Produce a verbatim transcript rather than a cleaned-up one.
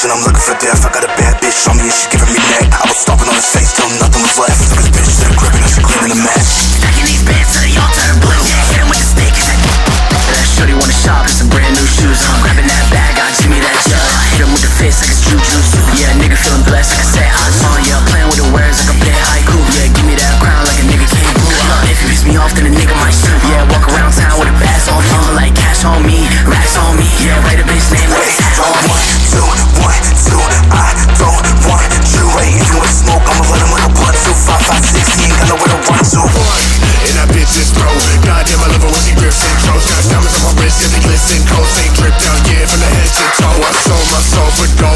and I'm looking for death. I got a bad bitch on me and she giving me neck. I was stomping on his face till nothing was left. Took his bitch to the crib and now she cleaning the mess. Stacking these bands till they all turn blue. Hit him with the stick. That shorty wanna shop in some brand new shoes. I'm grabbing that bag, I give me that jug. Hit him with the fist like it's Jujutsu. Yeah, nigga feeling blessed like I said I saw. Yeah, playing with the words like a bit haiku. Yeah, give me that crown like a nigga can't boo. Uh, if you piss me off, then a nigga might shoot. Yeah, walk around town with a bass on him. Uh, like cash on me, racks on me. Yeah, write a bitch name like it's on me. One, two, one, two, I don't want you. Ain't even with smoke, I'ma let him like a blunt. Two, five, five, six, he ain't got nowhere to run to. And that bitch is pro. Goddamn, I love her when she grips and throws. Got diamonds on my wrist, yeah, they glisten. Cold ain't dripped down, yeah, from the head to toe. I sold my soul for gold.